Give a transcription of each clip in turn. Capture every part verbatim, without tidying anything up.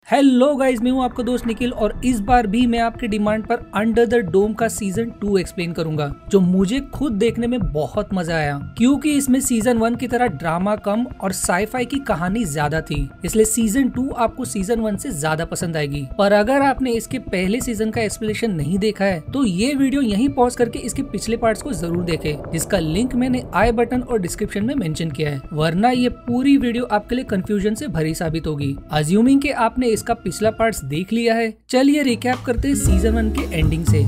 Hello guys, मैं हूं आपका दोस्त निखिल और इस बार भी मैं आपके डिमांड पर अंडर द डोम का सीजन टू एक्सप्लेन करूंगा, जो मुझे खुद देखने में बहुत मजा आया क्योंकि इसमें सीजन वन की तरह ड्रामा कम और साईफाई की कहानी ज्यादा थी। इसलिए सीजन टू आपको सीजन वन से ज्यादा पसंद आएगी। पर अगर आपने इसके पहले सीजन का एक्सप्लेनेशन नहीं देखा है तो ये वीडियो यहीं पॉज करके इसके पिछले पार्ट्स को जरूर देखें, जिसका लिंक मैंने आई बटन और डिस्क्रिप्शन में मेंशन किया है, वरना ये पूरी वीडियो आपके लिए कंफ्यूजन से भरी साबित होगी। अज्यूमिंग कि आपने इसका पिछला पार्ट्स देख लिया है, चलिए रिकैप करते हैं सीजन वन के एंडिंग से।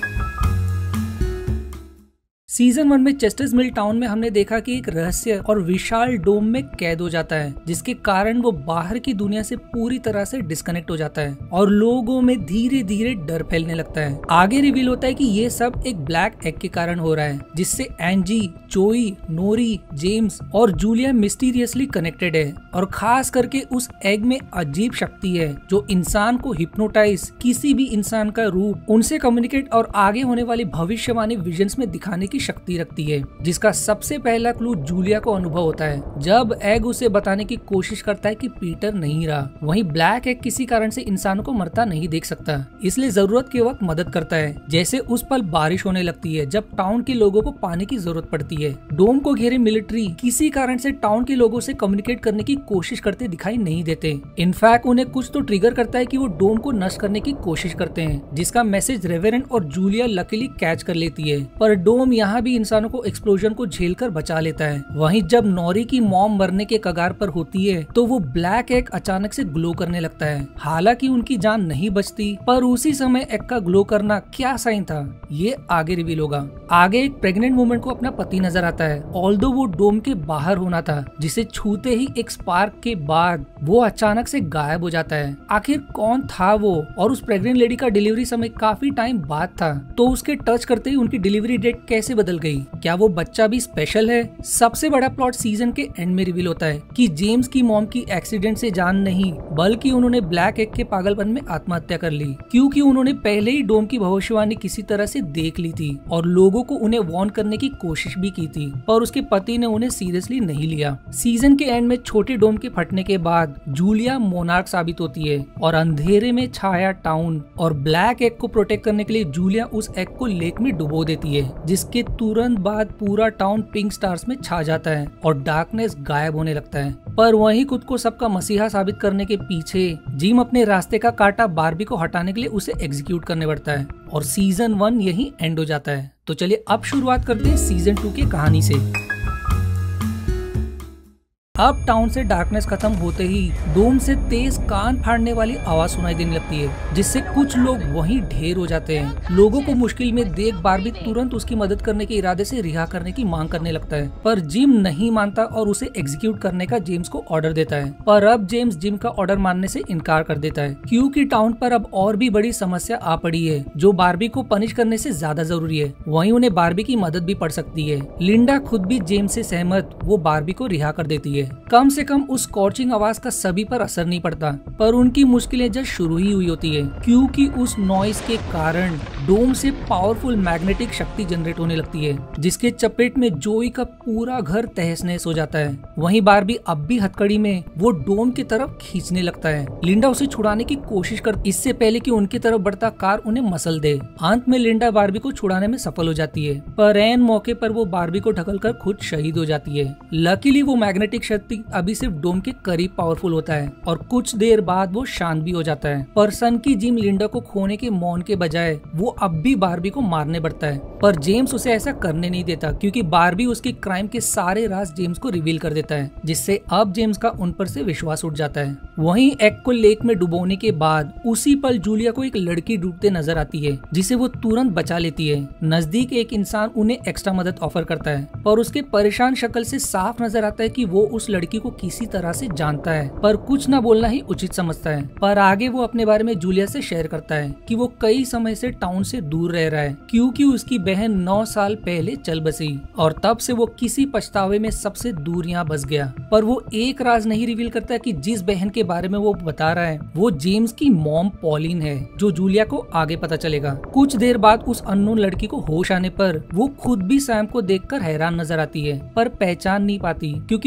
सीजन वन में चेस्टर्स मिल टाउन में हमने देखा कि एक रहस्य और विशाल डोम में कैद हो जाता है, जिसके कारण वो बाहर की दुनिया से पूरी तरह से डिस्कनेक्ट हो जाता है और लोगों में धीरे धीरे डर फैलने लगता है। आगे रिवील होता है कि ये सब एक ब्लैक एग के कारण हो रहा है, जिससे एंजी, जोई, नोरी, जेम्स और जूलिया मिस्टीरियसली कनेक्टेड है और खास करके उस एग में अजीब शक्ति है जो इंसान को हिप्नोटाइज, किसी भी इंसान का रूप, उनसे कम्युनिकेट और आगे होने वाली भविष्यवाणी विजन्स में दिखाने की शक्ति रखती है, जिसका सबसे पहला क्लू जूलिया को अनुभव होता है जब एग उसे बताने की कोशिश करता है कि पीटर नहीं रहा। वहीं ब्लैक एग किसी कारण से इंसानों को मरता नहीं देख सकता, इसलिए जरूरत के वक्त मदद करता है। जैसे उस पल बारिश होने लगती है जब टाउन के लोगों को पानी की जरूरत पड़ती है। डोम को घेरे मिलिट्री किसी कारण से टाउन के लोगों से कम्युनिकेट करने की कोशिश करते दिखाई नहीं देते। इनफैक्ट उन्हें कुछ तो ट्रिगर करता है कि वो डोम को नष्ट करने की कोशिश करते हैं, जिसका मैसेज रेवेरेंट और जूलिया लकीली कैच कर लेती है। पर डोम यहाँ भी इंसानों को एक्सप्लोजन को झेलकर बचा लेता है। वहीं जब नोरी की मॉम मरने के कगार पर होती है तो वो ब्लैक एग अचानक से ग्लो करने लगता है। हालांकि उनकी जान नहीं बचती, पर उसी समय एग का ग्लो करना क्या साइन था ये आगे रिवील होगा। आगे एक प्रेग्नेंट वुमन को अपना पति नजर आता है, ऑल्दो वो डोम के बाहर होना था, जिसे छूते ही एक स्पार्क के बाद वो अचानक से गायब हो जाता है। आखिर कौन था वो, और उस प्रेग्नेंट लेडी का डिलीवरी समय काफी टाइम बाद था, तो उसके टच करते ही उनकी डिलीवरी डेट कैसे बदल गई? क्या वो बच्चा भी स्पेशल है? सबसे बड़ा प्लॉट सीजन के एंड में रिवील होता है कि जेम्स की मॉम की एक्सीडेंट से जान नहीं, बल्कि उन्होंने ब्लैक एग के पागलपन में आत्महत्या कर ली, क्योंकि उन्होंने पहले ही डोम की भविष्यवाणी किसी तरह से देख ली थी और लोगों को उन्हें वार्न करने की कोशिश भी की थी, पर उसके पति ने उन्हें सीरियसली नहीं लिया। सीजन के एंड में छोटे डोम के फटने के बाद जूलिया मोनार्क साबित होती है और अंधेरे में छाया टाउन और ब्लैक एग को प्रोटेक्ट करने के लिए जूलिया उस एग को लेक में डुबो देती है, जिसके तुरंत बाद पूरा टाउन पिंक स्टार्स में छा जाता है और डार्कनेस गायब होने लगता है। पर वहीं खुद को सबका मसीहा साबित करने के पीछे जिम अपने रास्ते का कांटा बार्बी को हटाने के लिए उसे एग्जीक्यूट करने पड़ता है और सीजन वन यहीं एंड हो जाता है। तो चलिए अब शुरुआत करते हैं सीजन टू की कहानी से। अब टाउन से डार्कनेस खत्म होते ही डोम से तेज कान फाड़ने वाली आवाज सुनाई देने लगती है, जिससे कुछ लोग वहीं ढेर हो जाते हैं। लोगों को मुश्किल में देख बार्बी तुरंत उसकी मदद करने के इरादे से रिहा करने की मांग करने लगता है, पर जिम नहीं मानता और उसे एग्जीक्यूट करने का जेम्स को ऑर्डर देता है। पर अब जेम्स जिम का ऑर्डर मानने से इनकार कर देता है, क्योंकि टाउन पर अब और भी बड़ी समस्या आ पड़ी है जो बार्बी को पनिश करने से ज्यादा जरूरी है। वहीं उन्हें बार्बी की मदद भी पड़ सकती है। लिंडा खुद भी जेम्स से सहमत वो बार्बी को रिहा कर देती है। कम से कम उस स्कॉर्चिंग आवाज का सभी पर असर नहीं पड़ता, पर उनकी मुश्किलें जब शुरू ही हुई होती है, क्योंकि उस नॉइस के कारण डोम से पावरफुल मैग्नेटिक शक्ति जनरेट होने लगती है, जिसके चपेट में जोई का पूरा घर तहस नहस हो जाता है। वहीं बार्बी अब भी हथकड़ी में वो डोम की तरफ खींचने लगता है। लिंडा उसे छुड़ाने की कोशिश कर इससे पहले कि उनकी तरफ बढ़ता कार उन्हें मसल दे। अंत में लिंडा बार्बी को छुड़ाने में सफल हो जाती है, पर ऐन मौके पर वो बार्बी को ढकलकर खुद शहीद हो जाती है। लकीली वो मैग्नेटिक शक्ति अभी सिर्फ डोम के करीब पावरफुल होता है और कुछ देर बाद वो शांत भी हो जाता है। पर सन की जिम लिंडा को खोने के मौन के बजाय वो अब भी बार्बी को मारने बढ़ता है, पर जेम्स उसे ऐसा करने नहीं देता, क्योंकि बार्बी उसके क्राइम के सारे राज जेम्स को रिवील कर देता है, जिससे अब जेम्स का उन पर से विश्वास उठ जाता है। वहीं एग को लेक में डुबोने के बाद उसी पल जूलिया को एक लड़की डूबते नजर आती है, जिसे वो तुरंत बचा लेती है। नजदीक एक इंसान उन्हें एक्स्ट्रा मदद ऑफर करता है, पर उसके परेशान शक्ल से साफ नजर आता है कि वो उस लड़की को किसी तरह से जानता है, पर कुछ न बोलना ही उचित समझता है। पर आगे वो अपने बारे में जूलिया से शेयर करता है कि वो कई समय से टाउन से दूर रह रहा है, क्योंकि उसकी बहन नौ साल पहले चल बसी और तब से वो किसी पछतावे में सबसे दूर यहाँ बस गया। पर वो एक राज नहीं रिवील करता कि जिस बहन के बारे में वो बता रहा है वो जेम्स की मॉम पॉलिन है, जो जूलिया को आगे पता चलेगा। कुछ देर बाद उस अननोन लड़की को होश आने पर वो खुद भी सैम को देखकर हैरान नजर आती है, पर पहचान नहीं पाती, क्योंकि उसे खुद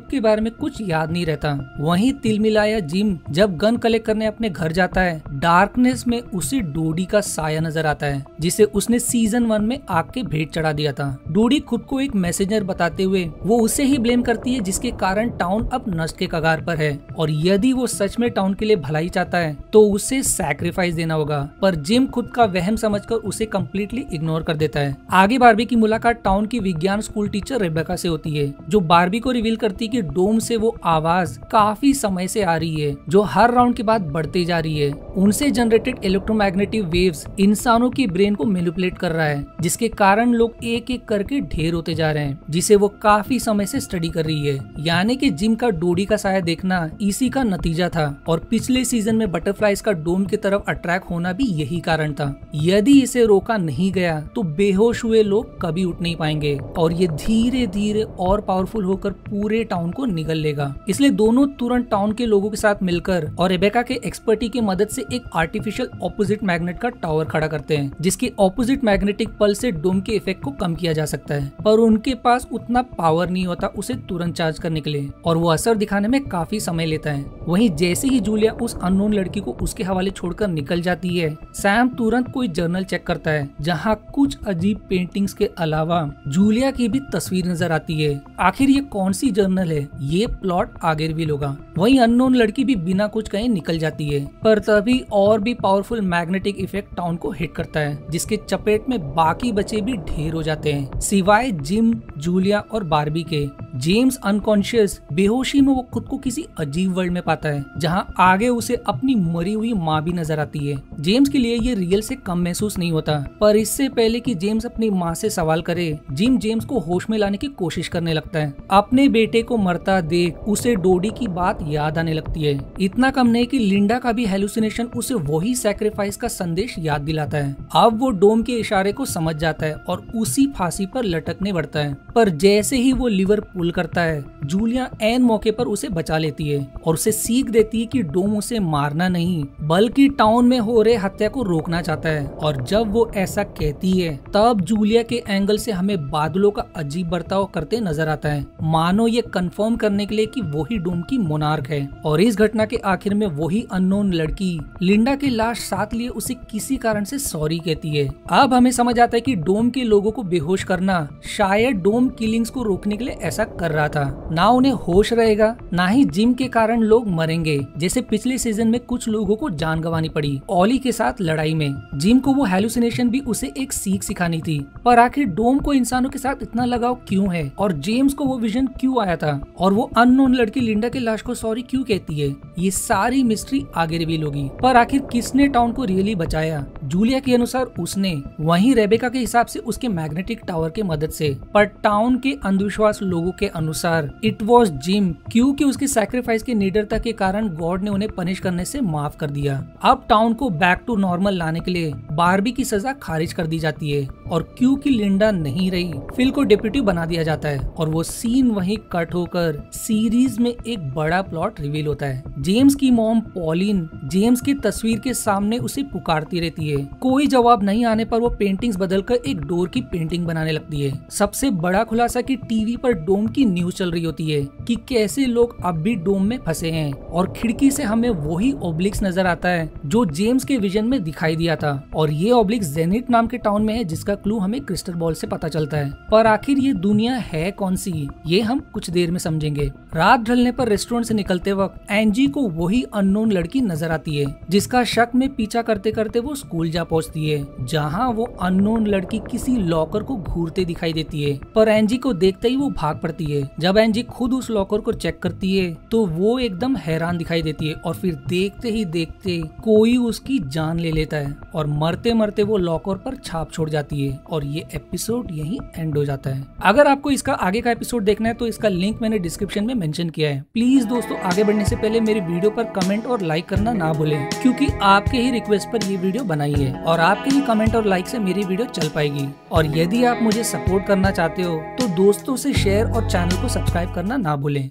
खुद के बारे में कुछ याद नहीं रहता। वहीं तिलमिलाया जिम जब गन कलेक्ट करने अपने घर जाता है, डार्कनेस में उसे डोडी का साया नजर आता है जिसे उसने सीजन वन में आग के भेंट चढ़ा दिया था। डोडी खुद को एक मैसेंजर बताते हुए वो उसे ही ब्लेम करती है जिसके कारण टाउन अब नष्ट के कगार पर है और यदि वो सच में टाउन के लिए भलाई चाहता है तो उसे सैक्रिफाइस देना होगा। पर जिम खुद का वहम समझकर उसे कम्प्लीटली इग्नोर कर देता है। आगे बारबी की मुलाकात टाउन की विज्ञान स्कूल टीचर रेबेका से होती है जो बारबी को रिवील करती है कि डोम से वो आवाज काफी समय से आ रही है जो हर राउंड के बाद बढ़ती जा रही है। उनसे जनरेटेड इलेक्ट्रोमैग्नेटिक वेव्स इंसानों की ब्रेन को मैनिपुलेट कर रहा है जिसके कारण लोग एक एक करके ढेर होते जा रहे हैं जिसे वो काफी समय से स्टडी कर रही है। यानी कि जिम का डोडी का साया देखना इसी का नतीजा था और पिछले सीजन में बटरफ्लाइज का डोम की तरफ अट्रैक्ट होना भी यही कारण था। यदि इसे रोका नहीं गया तो बेहोश हुए लोग कभी उठ नहीं पाएंगे और ये धीरे धीरे और पावरफुल होकर पूरे टाउन को निगल लेगा। इसलिए दोनों तुरंत टाउन के लोगों के साथ मिलकर और रेबेका के एक्सपर्टी की मदद से एक आर्टिफिशियल ऑपोजिट मैग्नेट का टावर खड़ा करते हैं जिसकी ऑपोजिट मैग्नेटिक पल्स से डोम के इफेक्ट को कम किया जा सकता है। पर उनके पास उतना पावर नहीं होता उसे तुरंत चार्ज करने के लिए और वो असर दिखाने में काफी समय लेता है। वहीं जैसे ही जूलिया उस अननोन लड़की को उसके हवाले छोड़कर निकल जाती है, सैम तुरंत कोई जर्नल चेक करता है जहाँ कुछ अजीब पेंटिंग्स के अलावा जूलिया की भी तस्वीर नजर आती है। आखिर ये कौन सी जर्नल है, ये प्लॉट आगे रिवील होगा। वहीं अननोन लड़की भी बिना कुछ कहे निकल जाती है पर तभी और भी पावरफुल मैग्नेटिक इफेक्ट टाउन को हिट करता है जिसके चपेट में बाकी बचे भी ढेर हो जाते हैं सिवाय जिम, जूलिया और बारबी के। जेम्स अनकॉन्शियस बेहोशी में वो खुद को किसी अजीब वर्ल्ड में पाता है जहां आगे उसे अपनी मरी हुई माँ भी नजर आती है। जेम्स के लिए ये रियल से कम महसूस नहीं होता पर इससे पहले कि जेम्स अपनी माँ से सवाल करे, जिम जेम्स को होश में लाने की कोशिश करने लगता है। अपने बेटे को मरता देख उसे डोडी की बात याद आने लगती है। इतना कम नहीं कि लिंडा का भी हेलुसिनेशन उसे वही सैक्रिफाइस का संदेश याद दिलाता है। अब वो डोम के इशारे को समझ जाता है और उसी फांसी पर लटकने बढ़ता है। पर जैसे ही वो लिवर पुल करता है, जूलिया एन मौके पर उसे बचा लेती है और उसे सीख देती है कि डोम उसे मारना नहीं बल्कि टाउन में हो रहे हत्या को रोकना चाहता है। और जब वो ऐसा कहती है तब जूलिया के एंगल से हमें बादलों का अजीब बर्ताव करते नजर आता है, मानो ये कंफर्म करने के लिए कि वो ही डोम की मोनार्क है। और इस घटना के आखिर में वही अननोन लड़की लिंडा की लाश साथ लिए उसे किसी कारण से सॉरी कहती है। अब हमें समझ आता है कि डोम के लोगों को बेहोश करना शायद डोम किलिंग्स को रोकने के लिए ऐसा कर रहा था। ना उन्हें होश रहेगा ना ही जिम के कारण लोग मरेंगे जैसे पिछले सीजन में कुछ लोगों को जान गंवानी पड़ी ऑली के साथ लड़ाई में। जिम को वो हेलुसिनेशन भी उसे एक सीख सिखानी थी। पर आखिर डोम को इंसानों के साथ इतना लगाव क्यों है और जेम्स को वो विजन क्यों आया था और वो अननोन लड़की लिंडा के लाश को सॉरी क्यों कहती है, ये सारी मिस्ट्री आगे रिवील होगी। पर आखिर किसने टाउन को रियली बचाया? जूलिया के अनुसार उसने, वहीं रेबेका के हिसाब से उसके मैग्नेटिक टावर के मदद से। पर टाउन के अंधविश्वास लोगों के अनुसार इट वॉज जिम, क्योंकि उसके सैक्रिफाइस की निडरता के कारण गॉड ने उन्हें पनिश करने से माफ कर दिया। अब टाउन को बैक टू नॉर्मल लाने के लिए बारबी की सजा खारिज कर दी जाती है और क्योंकि लिंडा नहीं रही, फिल को डिप्यूटी बना दिया जाता है और वो सीन वहीं कट होकर सीरीज में एक बड़ा प्लॉट रिवील होता है। जेम्स की मॉम पॉलिन जेम्स की तस्वीर के सामने उसे पुकारती रहती है। कोई जवाब नहीं आने पर वो पेंटिंग्स बदलकर एक डोर की पेंटिंग बनाने लगती है। सबसे बड़ा खुलासा कि टीवी पर डोम की न्यूज चल रही होती है कि कैसे लोग अब भी डोम में फंसे हैं और खिड़की से हमें वही ओब्लिक्स नजर आता है जो जेम्स के विजन में दिखाई दिया था। और ये ओब्लिक्स जेनिट नाम के टाउन में है जिसका क्लू हमें क्रिस्टल बॉल से पता चलता है। पर आखिर ये दुनिया है कौन सी, ये हम कुछ देर में समझेंगे। रात ढलने पर रेस्टोरेंट से निकलते वक्त एंजी को वही अननोन लड़की नजर आती है जिसका शक में पीछा करते करते वो स्कूल जा पहुंचती है जहां वो अननोन लड़की किसी लॉकर को घूरते दिखाई देती है। पर एंजी को देखते ही वो भाग पड़ती है। जब एंजी खुद उस लॉकर को चेक करती है तो वो एकदम हैरान दिखाई देती है और फिर देखते ही देखते कोई उसकी जान ले लेता है और मरते मरते वो लॉकर पर छाप छोड़ जाती है और ये एपिसोड यहीं एंड हो जाता है। अगर आपको इसका आगे का एपिसोड देखना है तो इसका लिंक मैंने डिस्क्रिप्शन में मेंशन किया है। प्लीज दोस्तों, आगे बढ़ने से पहले मेरे वीडियो पर कमेंट और लाइक करना ना भूलें क्योंकि आपके ही रिक्वेस्ट पर ये वीडियो बनाई है और आपके ही कमेंट और लाइक से मेरी वीडियो चल पाएगी। और यदि आप मुझे सपोर्ट करना चाहते हो तो दोस्तों से शेयर और चैनल को सब्सक्राइब करना ना भूलें।